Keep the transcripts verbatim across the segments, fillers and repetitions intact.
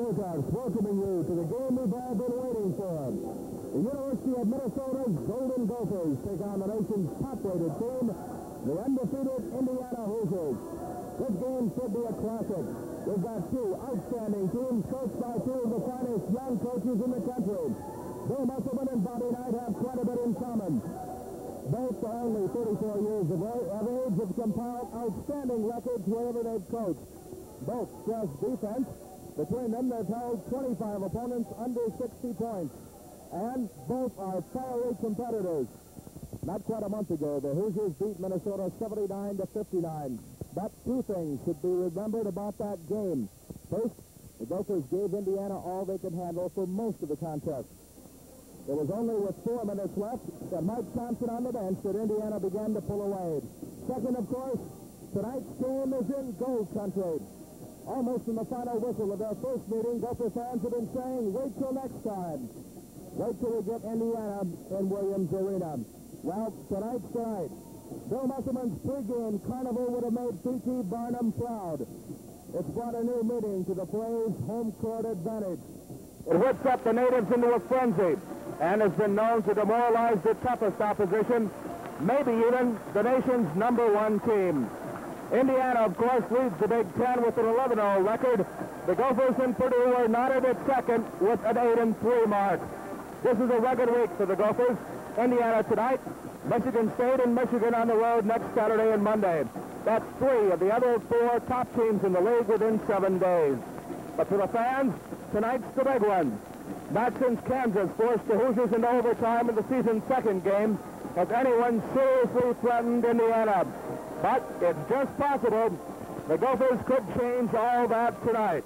Bulldogs welcoming you to the game we've all been waiting for. The University of Minnesota's Golden Gophers take on the nation's top-rated team, the undefeated Indiana Hoosiers. This game should be a classic. We've got two outstanding teams coached by two of the finest young coaches in the country. Bill Musselman and Bobby Knight have quite a bit in common. Both are only thirty-four years of age, have compiled outstanding records wherever they've coached. Both stress defense. Between them, they've held twenty-five opponents under sixty points. And both are fiery competitors. Not quite a month ago, the Hoosiers beat Minnesota seventy-nine to fifty-nine. But two things should be remembered about that game. First, the Gophers gave Indiana all they could handle for most of the contest. It was only with four minutes left and Mike Thompson on the bench that Indiana began to pull away. Second, of course, tonight's game is in gold country. Almost in the final whistle of their first meeting, Gopher fans have been saying, wait till next time. Wait till we get Indiana in Williams Arena. Well, tonight's tonight. Bill Musselman's pregame carnival would have made P T Barnum proud. It's brought a new meaning to the phrase home court advantage. It whips up the natives into a frenzy and has been known to demoralize the toughest opposition, maybe even the nation's number one team. Indiana, of course, leads the Big Ten with an eleven oh record. The Gophers and Purdue are knotted at second with an eight and three mark. This is a rugged week for the Gophers. Indiana tonight, Michigan State and Michigan on the road next Saturday and Monday. That's three of the other four top teams in the league within seven days. But for the fans, tonight's the big one. Not since Kansas forced the Hoosiers into overtime in the season's second game has anyone seriously threatened Indiana. But it's just possible the Gophers could change all that tonight.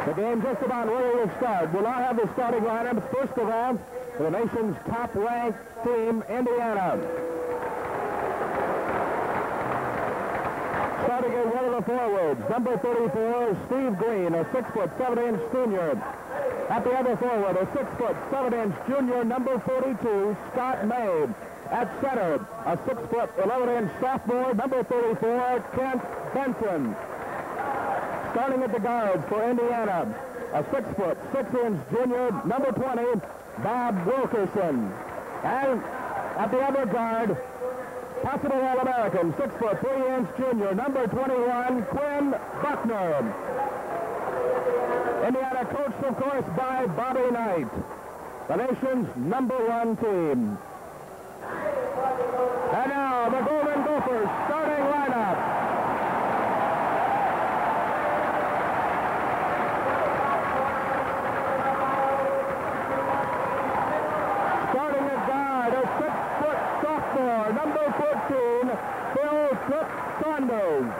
The game just about ready to start. We'll now have the starting lineup. First of all, the nation's top-ranked team, Indiana. Starting at one of the forwards, number thirty-four, Steve Green, a six foot seven inch junior. At the other forward, a six foot seven inch junior, number forty-two, Scott May. At center, a six foot eleven inch sophomore, number thirty-four, Kent Benson. Starting at the guards for Indiana, a six foot six inch junior, number twenty, Bob Wilkerson. And at the other guard, possible All-American, six foot three inch junior, number twenty-one, Quinn Buckner. Indiana coached, of course, by Bobby Knight, the nation's number one team. And now the Golden Gophers starting lineup. Starting at guard, a six foot sophomore, number fourteen, Phil Cook Saunders.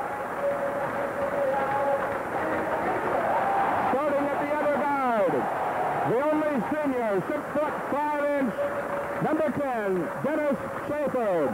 Starting at the other guard, the only senior, six foot five inch, number ten, Dennis Schauer.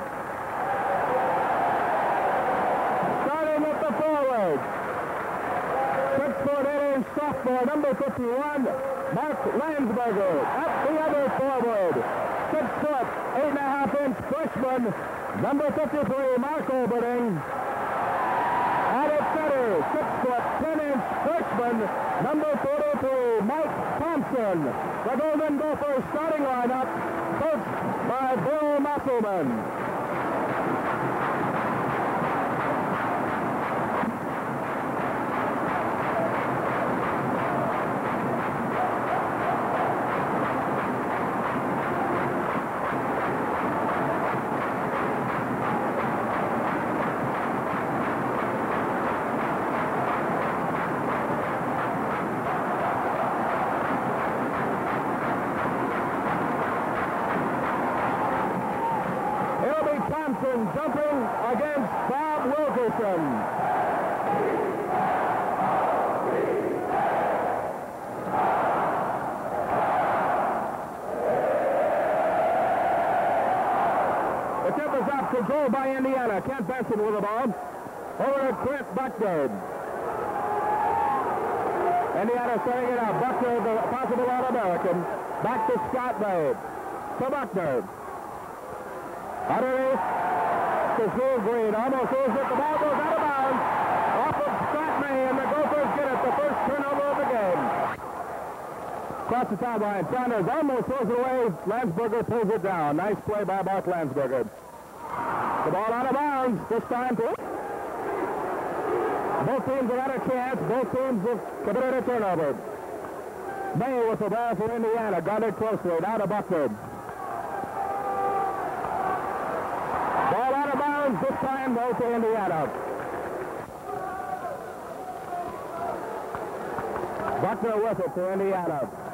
Starting at the forward, six foot eight inch sophomore, number fifty-one, Mark Landsberger. At the other forward, six foot eight and a half inch freshman, number fifty-three, Mark Oberting. At its center, six foot ten inch freshman, number forty-three, Mike Thompson. The Golden Gophers starting lineup, coached by Bill Musselman. Thompson jumping against Bob Wilkerson. The tip is up, controlled by Indiana. Kent Benson with the ball. Over to Clint Buckner. Indiana setting it up. Buckner, the possible All-American. Back to Scott May. To Buckner. Underneath to Steve Green. Almost loses it. The ball goes out of bounds. Off of Scott May, and the Gophers get it. The first turnover of the game. Across the sideline. Saunders almost throws it away. Landsberger pulls it down. Nice play by Mark Landsberger. The ball out of bounds. This time to... Both teams have had a chance. Both teams have committed a turnover. May with the ball for Indiana. Guarded closely. Now to Buckner. Ball out of bounds. This time, though, to Indiana. Buckner with it for Indiana.